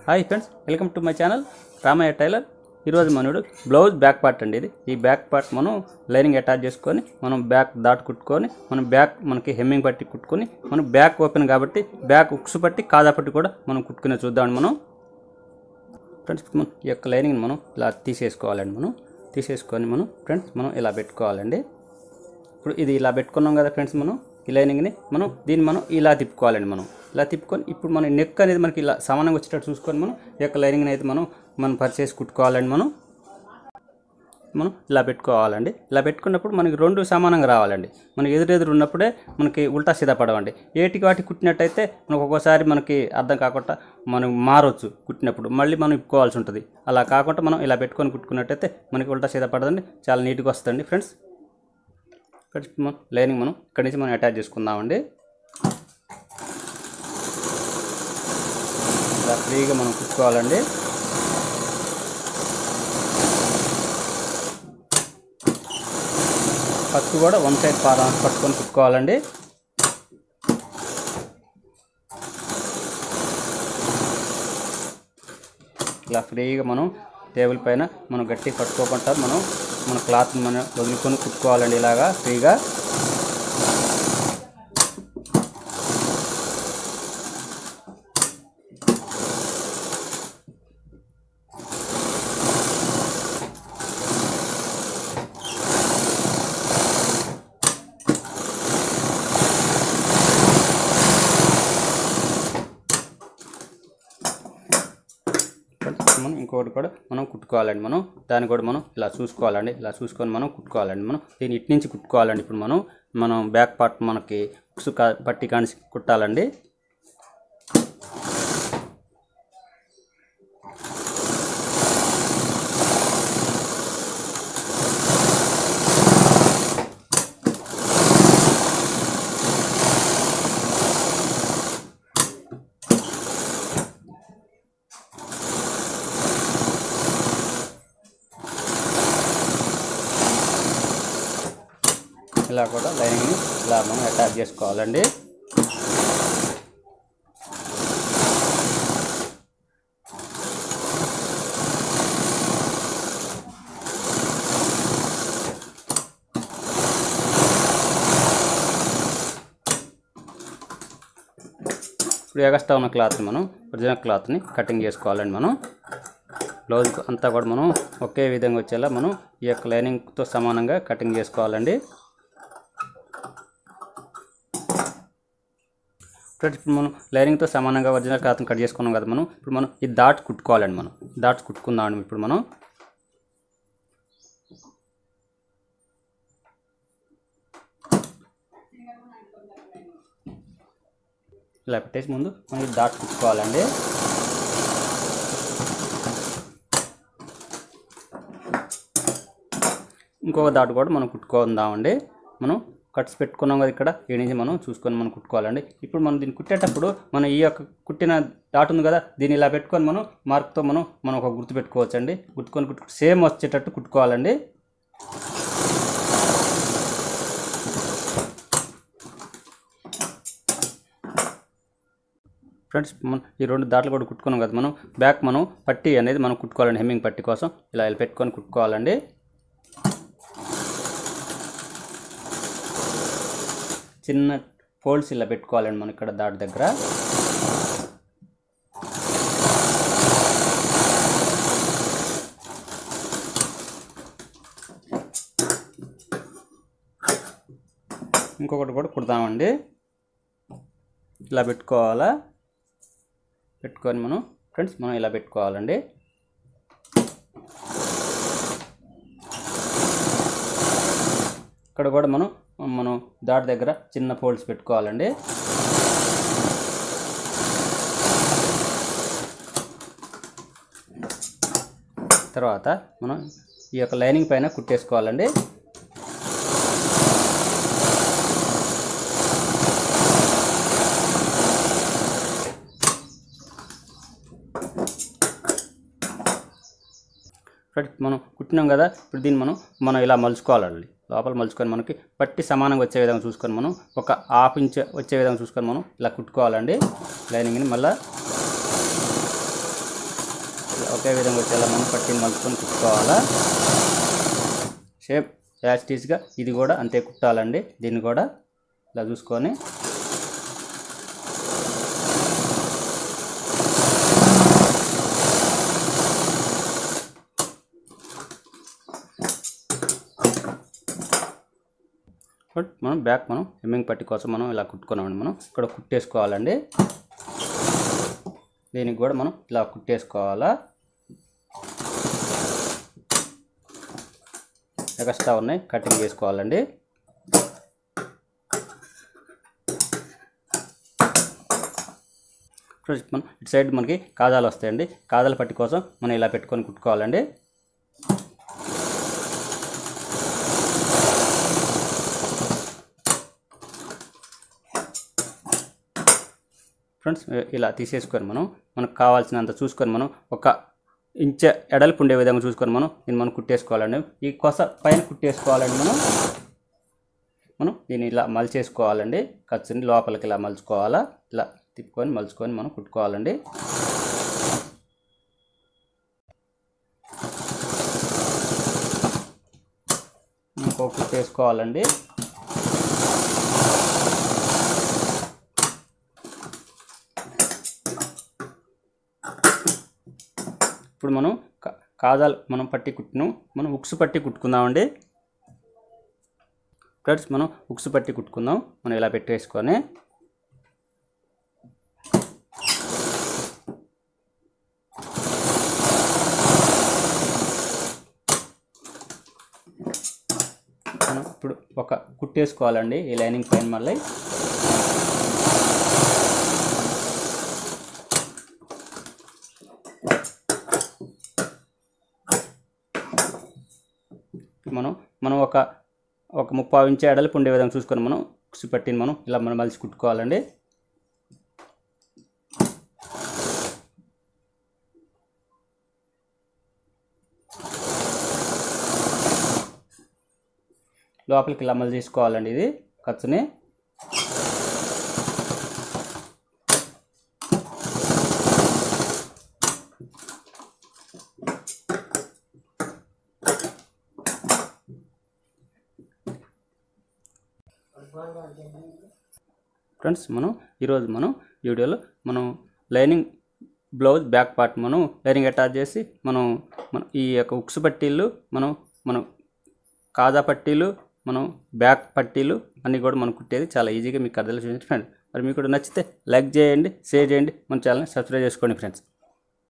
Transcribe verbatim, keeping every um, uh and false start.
Hi friends, welcome to my channel Ramayya tailor. ఈరోజు మనోడు blouse back part అండి. ఇది ఈ బ్యాక్ పార్ట్ మనం లైనింగ్ అటాచ్ చేసుకొని మనం బ్యాక్ దాట్ కుట్టుకొని మనం బ్యాక్ మనకి హెమ్మింగ్ పట్టి కుట్టుకొని మనం బ్యాక్ ఓపెన్ కాబట్టి బ్యాక్ ఉక్స్ పట్టి కాదా పట్టి కూడా మనం కుట్టుకునే చూద్దామండి. మనం ఫ్రెండ్స్ మనం ఈ యొక్క లైనింగ్ మనం ఇలా తీసేసుకోవాలండి. మనం తీసేసుకొని మనం ఫ్రెండ్స్ మనం ఇలా పెట్టుకోవాలండి. ఇప్పుడు ఇది ఇలా పెట్టుకున్నాం కదా ఫ్రెండ్స్, మనం ఈ లైనింగ్ని మనం దీన్ని మనం ఇలా తిప్పుకోవాలండి. మనం ఇలా తిప్పుకొని ఇప్పుడు మన నెక్ అనేది మనకి ఇలా సమానంగా వచ్చేటట్టు చూసుకొని మనం ఈ యొక్క లైనింగ్ని అయితే మనం మనం పరిచేసి కుట్టుకోవాలండి. మనం మనం ఇలా పెట్టుకోవాలండి. ఇలా పెట్టుకున్నప్పుడు మనకి రెండు సమానంగా రావాలండి. మనకి ఎదురెదురు ఉన్నప్పుడే మనకి ఉల్టా సీదా పడవండి. ఏటికి వాటి కుట్టినట్టయితే మనకు ఒక్కోసారి మనకి అర్థం కాకుండా మనం మారవచ్చు. కుట్టినప్పుడు మళ్ళీ మనం ఇప్పుకోవాల్సి ఉంటుంది. అలా కాకుండా మనం ఇలా పెట్టుకొని కుట్టుకున్నట్టయితే మనకి ఉల్టా సీదా పడదండి, చాలా నీట్గా వస్తుందండి. ఫ్రెండ్స్ ఫ్రెండ్స్ మనం లైనింగ్ మనం ఇక్కడి నుంచి మనం అటాచ్ చేసుకుందామండి. ఇలా ఫ్రీగా మనం కుట్టుకోవాలండి. ఫస్ట్ కూడా వన్ సైడ్ పారా పట్టుకొని కుట్టుకోవాలండి. ఇలా ఫ్రీగా మనం టేబుల్ పైన మనం గట్టి పట్టుకోకుండా మనం మన క్లాత్ మనం వదులుకొని కుట్టుకోవాలండి. ఇలాగా ఫ్రీగా మనం ఇంకోటి కూడా మనం కుట్టుకోవాలండి. మనం దాన్ని కూడా మనం ఇలా చూసుకోవాలండి. ఇలా చూసుకొని మనం కుట్టుకోవాలండి. మనం దీన్ని ఇటు నుంచి కుట్టుకోవాలండి. ఇప్పుడు మనం మనం బ్యాక్ పార్ట్ మనకి ఉక్సు పట్టి కాని కుట్టాలండి. ఇలా కూడా లైనింగ్ని ఇలా మనం అటాచ్ చేసుకోవాలండి. ఇప్పుడు ఎగస్ట్రా ఉన్న క్లాత్ని మనం ఒరిజినల్ క్లాత్ని కటింగ్ చేసుకోవాలండి. మనం బ్లౌజ్ అంతా కూడా మనం ఒకే విధంగా వచ్చేలా మనం ఈ యొక్క లైనింగ్తో సమానంగా కటింగ్ చేసుకోవాలండి. ఫ్రెండ్స్ ఇప్పుడు మనం లైనింగ్తో సమానంగా ఒరిజినల్ క్లాత్ని కట్ చేసుకున్నాం కదా. మనం ఇప్పుడు మనం ఈ డాట్ కుట్టుకోవాలండి. మనం డాట్స్ కుట్టుకుందాం. ఇప్పుడు మనం ఇలా పెట్టేసి ముందు మనం ఈ డాట్ కుట్టుకోవాలండి. ఇంకొక దాట్ కూడా మనం కుట్టుకుందామండి. మనం కట్స్ పెట్టుకున్నాం కదా ఇక్కడ, ఈ నుంచి మనం చూసుకొని మనం కుట్టుకోవాలండి. ఇప్పుడు మనం దీన్ని కుట్టేటప్పుడు మనం ఈ యొక్క కుట్టిన డాట్ ఉంది కదా, దీన్ని ఇలా పెట్టుకొని మనం మార్క్తో మనం మనం ఒక గుర్తు పెట్టుకోవచ్చండి. గుర్తుకొని కుట్టు సేమ్ వచ్చేటట్టు కుట్టుకోవాలండి. ఫ్రెండ్స్ మనం ఈ రెండు దాట్లు కూడా కుట్టుకున్నాం కదా, మనం బ్యాక్ మనం పట్టి అనేది మనం కుట్టుకోవాలండి. హెమ్మింగ్ పట్టి కోసం ఇలా ఇలా పెట్టుకొని కుట్టుకోవాలండి. చిన్న ఫోల్డ్స్ ఇలా పెట్టుకోవాలండి మనం ఇక్కడ దాటి దగ్గర. ఇంకొకటి కూడా కుడతామండి. ఇలా పెట్టుకోవాలా, పెట్టుకొని మనం ఫ్రెండ్స్ మనం ఇలా పెట్టుకోవాలండి. ఇక్కడ కూడా మనం మనం దాటి దగ్గర చిన్న ఫోల్డ్స్ పెట్టుకోవాలండి. తర్వాత మనం ఈ యొక్క లైనింగ్ పైన కుట్టేసుకోవాలండి. మనం కుట్టినాం కదా, ఇప్పుడు దీన్ని మనం మనం ఇలా మలుచుకోవాలండి. లోపల మలుచుకొని మనకి పట్టి సమానంగా వచ్చే విధంగా చూసుకొని మనం ఒక హాఫ్ ఇంచ్ వచ్చే విధంగా చూసుకొని మనం ఇలా కుట్టుకోవాలండి లైనింగ్ని. మళ్ళీ ఒకే విధంగా వచ్చేలా మనం పట్టీని మలుచుకొని కుట్టుకోవాలా. షేప్ యాస్టీస్గా ఇది కూడా అంతే కుట్టాలండి. దీన్ని కూడా ఇలా చూసుకొని మనం బ్యాక్ మనం హెమ్మింగ్ పట్టి కోసం మనం ఇలా కుట్టుకున్నామండి. మనం ఇక్కడ కుట్టేసుకోవాలండి. దీనికి కూడా మనం ఇలా కుట్టేసుకోవాలా. ఎక్స్ట్రా ఉన్నాయి కటింగ్ చేసుకోవాలండి. మనం ఇటు సైడ్ మనకి కాజాలు వస్తాయండి. కాజాల పట్టి కోసం మనం ఇలా పెట్టుకొని కుట్టుకోవాలండి. ఫ్రెండ్స్ ఇలా తీసేసుకొని మనం మనకు కావాల్సినంత చూసుకొని మనం ఒక ఇంచ ఎడల్పు ఉండే విధంగా చూసుకొని మనం దీన్ని మనం కుట్టేసుకోవాలండి. ఈ కొస పైన కుట్టేసుకోవాలండి. మనం మనం దీన్ని ఇలా మలిచేసుకోవాలండి. ఖర్చుని లోపలికి ఇలా మలుచుకోవాలా. ఇలా తిప్పుకొని మలుచుకొని మనం కుట్టుకోవాలండి. ఇంకో కుట్టేసుకోవాలండి. ఇప్పుడు మనం కాజాలు మనం పట్టి కుట్టినాం. మనం ఉక్సు పట్టి కుట్టుకుందామండి. ఫ్రెండ్స్ మనం ఉక్సు పట్టి కుట్టుకుందాం. మనం ఇలా పెట్టేసుకొని మనం ఇప్పుడు ఒక కుట్టేసుకోవాలండి. ఈ లైనింగ్ పైన మళ్ళీ మనం మనం ఒక ఒక ముప్పావు ఇంచు ఎడల్పు ఉండే విధంగా చూసుకొని మనం ఉక్సు పట్టిని మనం ఇలా మనం మలిచి కుట్టుకోవాలండి. లోపలికి ఇలా మళ్ళీ తీసుకోవాలండి. ఇది ఖర్చుని ఫ్రెండ్స్ మనం ఈరోజు మనం వీడియోలో మనం లైనింగ్ బ్లౌజ్ బ్యాక్ పార్ట్ మనం లైనింగ్ అటాచ్ చేసి మనం మన ఈ యొక్క ఉక్సు పట్టీలు మనం మనం కాజా పట్టీలు మనం బ్యాక్ పట్టీలు అన్నీ కూడా మనం కుట్టేది చాలా ఈజీగా మీకు అర్థం చూపించండి ఫ్రెండ్స్. మరి మీకు కూడా నచ్చితే లైక్ చేయండి, షేర్ చేయండి, మన ఛానల్ని సబ్స్క్రైబ్ చేసుకోండి ఫ్రెండ్స్.